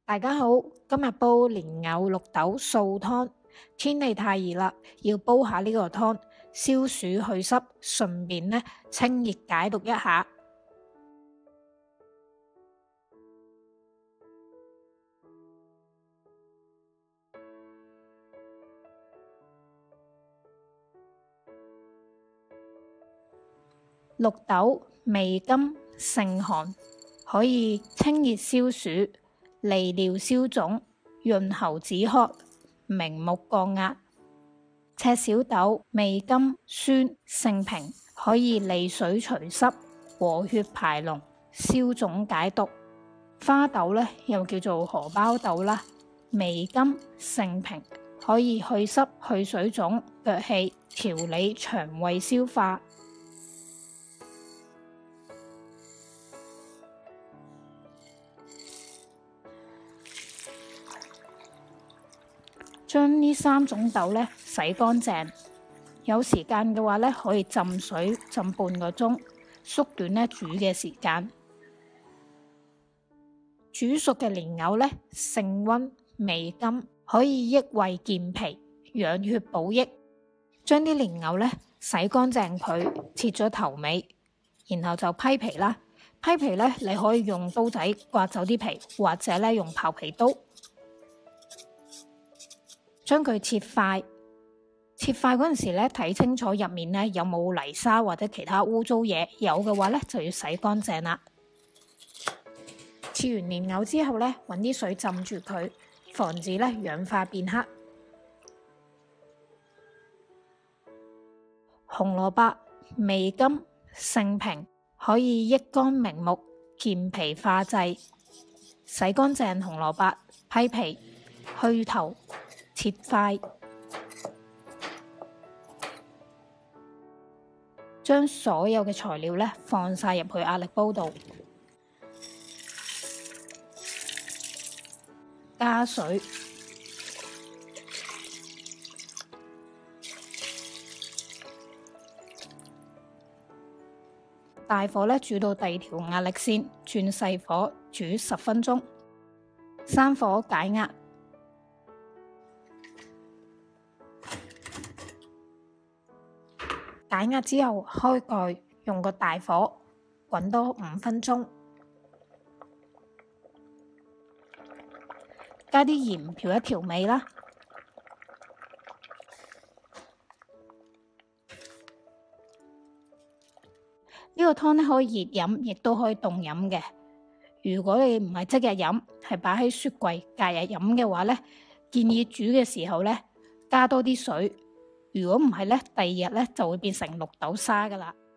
大家好，今日煲蓮藕綠豆素湯。天氣太熱啦，要煲下呢個湯，消暑去濕，順便清熱解毒一下。綠豆味甘性寒，可以清熱消暑、利尿消腫、潤喉止渴、明目降壓。赤小豆味甘酸性平，可以利水除濕、和血排膿、消腫解毒。花豆又叫做荷包豆啦，味甘性平，可以去濕去水腫、腳氣，調理腸胃消化。將呢3種豆洗乾淨，有時間嘅話可以浸水浸半個鐘，縮短煮嘅時間。煮熟嘅蓮藕性溫味甘，可以益胃健脾、養血補益。將啲蓮藕洗乾淨佢，切咗頭尾，然後就批皮啦。批皮你可以用刀仔刮走啲皮，或者用刨皮刀。將佢切塊，切塊嗰陣時睇清楚入面有冇泥沙或者其他污糟嘢，有嘅話就要洗乾淨啦。切完蓮藕之後揾啲水浸住佢，防止氧化變黑。紅蘿蔔味甘性平，可以益肝明目、健脾化滯。洗乾淨紅蘿蔔，批皮，去頭，切塊，將所有嘅材料放晒入去壓力煲度，加水，大火煮到第2條壓力線，轉細火煮10分鐘，生火解壓。解壓之後開蓋，用個大火滾多5分鐘，加啲鹽調一調味啦。呢個湯可以熱飲，亦都可以凍飲嘅。如果你唔係即日飲，係擺喺雪櫃隔日飲嘅話建議煮嘅時候加多啲水。如果唔係第2日就會變成綠豆沙㗎喇。